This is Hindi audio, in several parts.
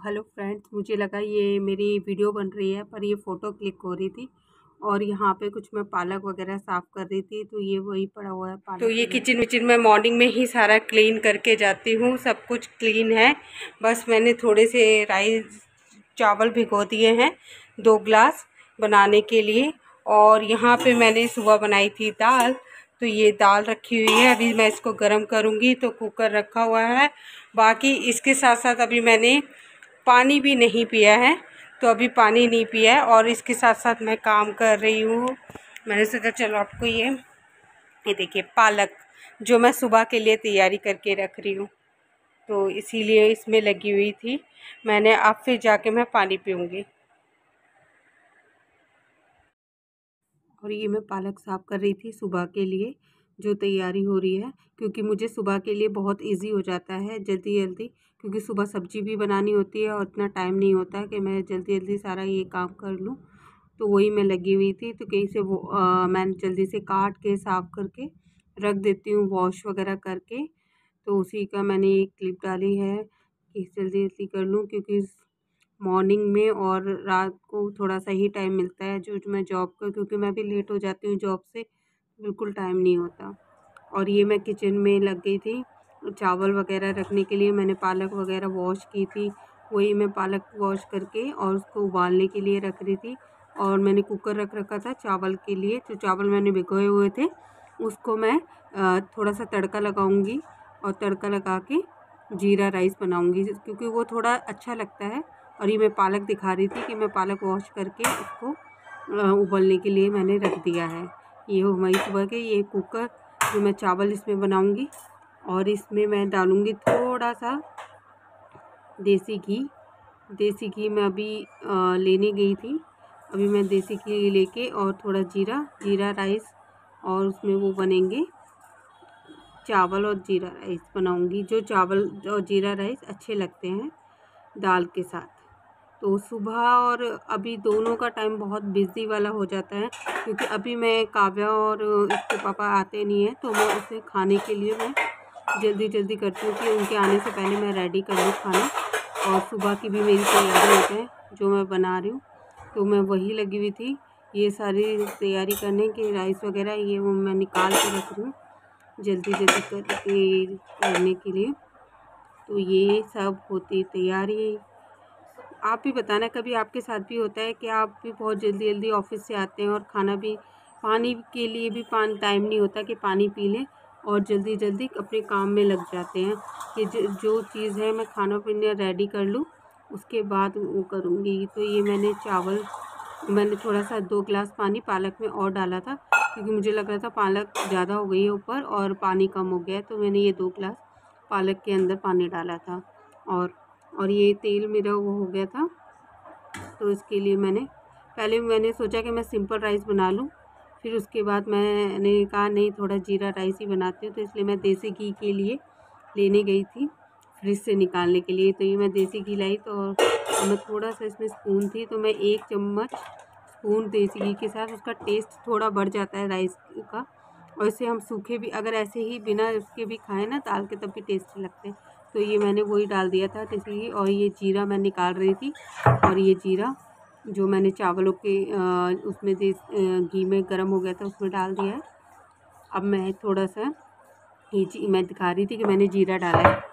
हेलो फ्रेंड्स, मुझे लगा ये मेरी वीडियो बन रही है पर ये फ़ोटो क्लिक हो रही थी और यहाँ पे कुछ मैं पालक वगैरह साफ़ कर रही थी तो ये वही पड़ा हुआ है पालक। तो ये किचन विचन में मॉर्निंग में ही सारा क्लीन करके जाती हूँ, सब कुछ क्लीन है। बस मैंने थोड़े से राइस चावल भिगो दिए हैं 2 गिलास बनाने के लिए। और यहाँ पे मैंने सुबह बनाई थी दाल, तो ये दाल रखी हुई है। अभी मैं इसको गर्म करूँगी, तो कुकर रखा हुआ है। बाकी इसके साथ साथ अभी मैंने पानी भी नहीं पिया है, तो अभी पानी नहीं पिया है और इसके साथ साथ मैं काम कर रही हूँ। मैंने सोचा चलो आपको ये देखिए पालक जो मैं सुबह के लिए तैयारी करके रख रही हूँ, तो इसीलिए इसमें लगी हुई थी मैंने। अब फिर जाके मैं पानी पीऊँगी। और ये मैं पालक साफ़ कर रही थी सुबह के लिए, जो तैयारी हो रही है, क्योंकि मुझे सुबह के लिए बहुत इजी हो जाता है जल्दी जल्दी, क्योंकि सुबह सब्जी भी बनानी होती है और इतना टाइम नहीं होता है कि मैं जल्दी जल्दी सारा ये काम कर लूँ। तो वही मैं लगी हुई थी, तो कहीं से वो मैंने जल्दी से काट के साफ़ करके रख देती हूँ, वॉश वगैरह करके। तो उसी का मैंने एक क्लिप डाली है कि जल्दी जल्दी कर लूँ, क्योंकि मॉर्निंग में और रात को थोड़ा सा ही टाइम मिलता है जो मैं जॉब का, क्योंकि मैं भी लेट हो जाती हूँ जॉब से, बिल्कुल टाइम नहीं होता। और ये मैं किचन में लग गई थी चावल वगैरह रखने के लिए। मैंने पालक वगैरह वॉश की थी, वही मैं पालक वॉश करके और उसको उबालने के लिए रख रही थी। और मैंने कुकर रख रखा था चावल के लिए, जो चावल मैंने भिगोए हुए थे उसको मैं थोड़ा सा तड़का लगाऊंगी और तड़का लगा के जीरा राइस बनाऊंगी, क्योंकि वो थोड़ा अच्छा लगता है। और ये मैं पालक दिखा रही थी कि मैं पालक वॉश करके उसको उबलने के लिए मैंने रख दिया है। ये हो हमारी सुबह के ये कुकर, जो मैं चावल इसमें बनाऊंगी। और इसमें मैं डालूंगी थोड़ा सा देसी घी। देसी घी मैं अभी लेने गई थी, अभी मैं देसी घी लेके और थोड़ा जीरा राइस, और उसमें वो बनेंगे चावल और जीरा राइस बनाऊंगी। जो चावल और जीरा राइस अच्छे लगते हैं दाल के साथ। तो सुबह और अभी दोनों का टाइम बहुत बिज़ी वाला हो जाता है, क्योंकि अभी मैं काव्या और इसके पापा आते नहीं हैं, तो मैं उसे खाने के लिए मैं जल्दी जल्दी करती हूँ कि उनके आने से पहले मैं रेडी कर लूँ खाना। और सुबह की भी मेरी तैयारी होती है जो मैं बना रही हूँ, तो मैं वही लगी हुई थी ये सारी तैयारी करने की। राइस वगैरह ये वो मैं निकाल के रख रही हूँ जल्दी जल्दी करने के लिए। तो ये सब होती तैयारी। आप भी बताना कभी आपके साथ भी होता है कि आप भी बहुत जल्दी जल्दी ऑफिस से आते हैं और खाना भी, पानी के लिए भी टाइम नहीं होता कि पानी पी लें, और जल्दी जल्दी अपने काम में लग जाते हैं कि जो चीज़ है मैं खाना पीना रेडी कर लूँ, उसके बाद वो करूँगी। तो ये मैंने थोड़ा सा 2 गिलास पानी पालक में और डाला था, क्योंकि मुझे लग रहा था पालक ज़्यादा हो गई है ऊपर और पानी कम हो गया है, तो मैंने ये 2 गिलास पालक के अंदर पानी डाला था। और ये तेल मेरा वो हो गया था, तो इसके लिए मैंने सोचा कि मैं सिंपल राइस बना लूँ, फिर उसके बाद मैंने कहा नहीं थोड़ा जीरा राइस ही बनाती हूँ, तो इसलिए मैं देसी घी के लिए लेने गई थी फ्रिज से निकालने के लिए। तो ये मैं देसी घी लाई, तो मैं थोड़ा सा इसमें स्पून थी, तो मैं 1 चम्मच स्पून देसी घी के साथ, उसका टेस्ट थोड़ा बढ़ जाता है राइस का। और इसे हम सूखे भी अगर ऐसे ही बिना उसके भी खाएं ना दाल के, तब भी टेस्टी लगते हैं। तो ये मैंने वही डाल दिया था देसी घी। और ये जीरा मैं निकाल रही थी, और ये जीरा जो मैंने चावलों के उसमें घी में गर्म हो गया था उसमें डाल दिया है। अब मैं थोड़ा सा मैं दिखा रही थी कि मैंने जीरा डाला है,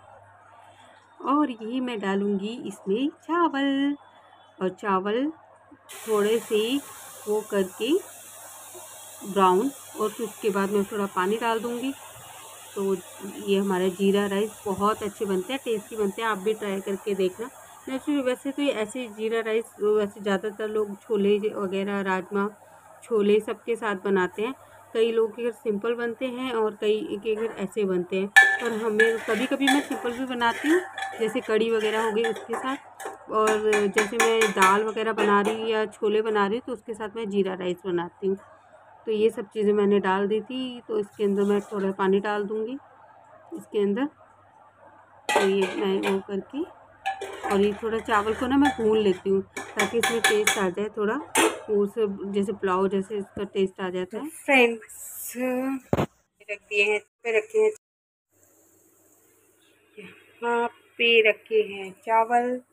और ये मैं डालूँगी इसमें चावल। और चावल थोड़े से वो करके ब्राउन, और फिर उसके बाद मैं थोड़ा पानी डाल दूँगी। तो ये हमारा जीरा राइस बहुत अच्छे बनते हैं, टेस्टी बनते हैं, आप भी ट्राई करके देखना। वैसे तो ये ऐसे जीरा राइस वैसे ज़्यादातर लोग छोले वगैरह, राजमा, छोले सबके साथ बनाते हैं। कई लोग के घर सिंपल बनते हैं और कई के घर ऐसे बनते हैं, और हमें कभी कभी मैं सिंपल भी बनाती हूँ, जैसे कड़ी वगैरह हो गई उसके साथ। और जैसे मैं दाल वगैरह बना रही हूँ या छोले बना रही हूँ, तो उसके साथ मैं जीरा राइस बनाती हूँ। तो ये सब चीज़ें मैंने डाल दी थी, तो इसके अंदर मैं थोड़ा पानी डाल दूँगी इसके अंदर। तो ये मैं वो करके, और ये थोड़ा चावल को ना मैं भून लेती हूँ ताकि इसमें टेस्ट आ जाए थोड़ा, वो सब जैसे पुलाव जैसे इसका टेस्ट आ जाता है। फ्रेंड्स रख दिए हैं पे रखे हैं, यहाँ पे रखे हैं चावल,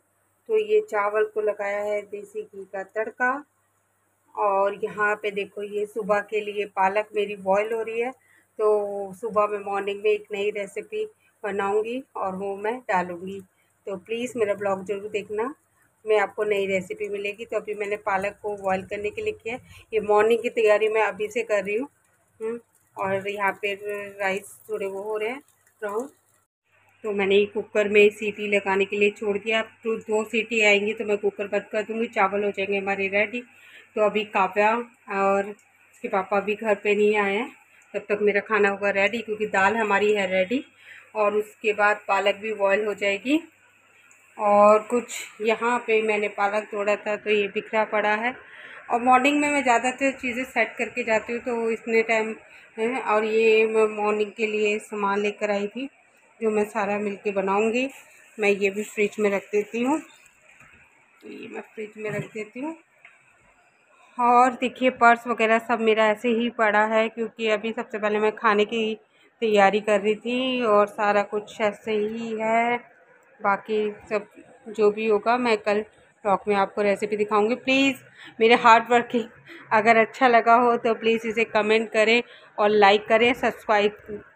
तो ये चावल को लगाया है देसी घी का तड़का। और यहाँ पे देखो ये सुबह के लिए पालक मेरी बॉईल हो रही है। तो सुबह में मॉर्निंग में एक नई रेसिपी बनाऊंगी और वो मैं डालूंगी। तो प्लीज़ मेरा ब्लॉग ज़रूर देखना, मैं आपको नई रेसिपी मिलेगी। तो अभी मैंने पालक को बॉईल करने के लिए किया है। ये मॉर्निंग की तैयारी मैं अभी से कर रही हूँ। और यहाँ पे राइस थोड़े वो हो रहे हैं ब्राउन। तो मैंने ये कुकर में सीटी लगाने के लिए छोड़ दिया। अब तो 2 सीटी आएंगी तो मैं कुकर बंद कर दूँगी, चावल हो जाएंगे हमारे रेडी। तो अभी काव्या और उसके पापा भी घर पे नहीं आए हैं, तब तक मेरा खाना होगा रेडी, क्योंकि दाल हमारी है रेडी। और उसके बाद पालक भी बॉयल हो जाएगी। और कुछ यहाँ पे मैंने पालक तोड़ा था तो ये बिखरा पड़ा है। और मॉर्निंग में मैं ज़्यादातर चीज़ें सेट करके जाती हूँ तो इतने टाइम है। और ये मैं मॉर्निंग के लिए सामान लेकर आई थी जो मैं सारा मिलके बनाऊंगी। मैं ये भी फ्रिज में रख देती हूँ, तो ये मैं फ्रिज में रख देती हूँ। और देखिए पर्स वगैरह सब मेरा ऐसे ही पड़ा है, क्योंकि अभी सबसे पहले मैं खाने की तैयारी कर रही थी और सारा कुछ ऐसे ही है। बाकी सब जो भी होगा मैं कल ब्लॉग में आपको रेसिपी दिखाऊंगी। प्लीज़ मेरे हार्ड वर्किंग अगर अच्छा लगा हो तो प्लीज़ इसे कमेंट करें और लाइक करें, सब्सक्राइब